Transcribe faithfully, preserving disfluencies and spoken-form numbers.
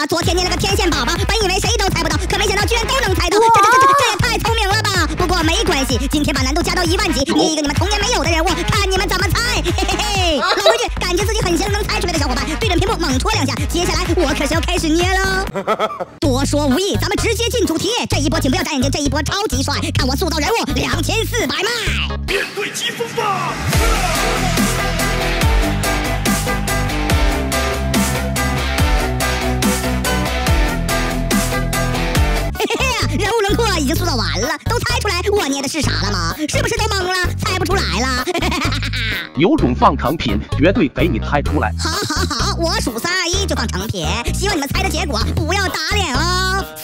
昨天捏了个天线宝宝，本以为谁都猜不到，可没想到居然都能猜到，这这这这这也太聪明了吧！不过没关系，今天把难度加到一万级，捏一个你们童年没有的人物，看你们怎么猜！嘿嘿嘿！老规矩，感觉自己很行能猜出来的小伙伴，对准屏幕猛戳两下。接下来我可是要开始捏喽！多说无益，咱们直接进主题。这一波请不要眨眼睛，这一波超级帅，看我塑造人物两千四百迈！ 面对疾风吧！ 人物轮廓已经塑造完了，都猜出来我捏的是啥了吗？是不是都懵了，猜不出来了？ 有种放成品，绝对给你猜出来。 好好好，我数三二一就放成品，希望你们猜的结果不要打脸哦。